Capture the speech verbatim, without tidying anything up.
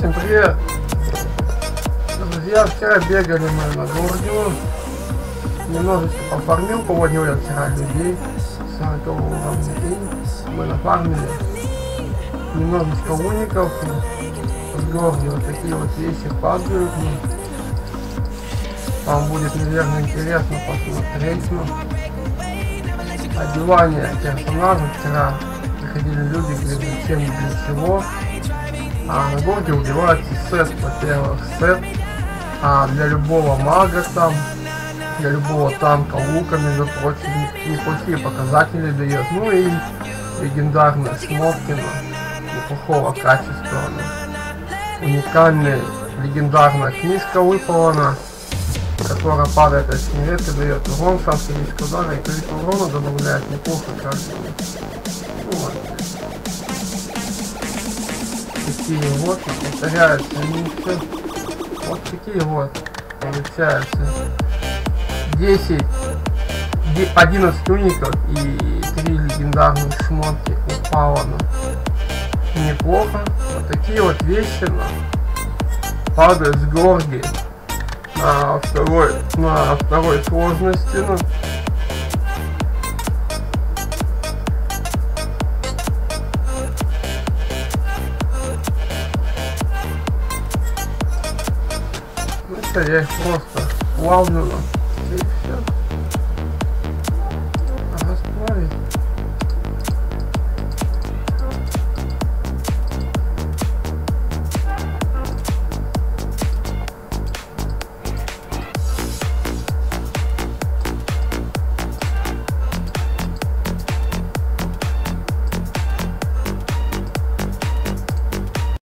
Всем привет! Друзья, вчера бегали мы на Гордио, немножечко пофармил, поводил я вчера людей сорокового уровня, и мы нафармили немножечко уников. С Гордио вот такие вот вещи падают. Вам будет, наверное, интересно посмотреть. Ну, одевание персонажа. Вчера приходили люди, говорят, зачем, для чего. А на Гордио убивается сет, во-первых, сет а для любого мага там, для любого танка луками, между прочим, неплохие показатели дает. Ну и легендарная Шмоткина, неплохого качества. Уникальная легендарная книжка выполнена, которая падает очень редко, дает урон, шансы риска удара и количество урона добавляет неплохо каждый. Вот. Такие вот, повторяются они все. Вот такие вот получается десять, одиннадцать уников и три легендарных шмотки упало на неплохо. Вот такие вот вещи на падают с горги на второй, на второй сложности. Ну, я их просто плавлю.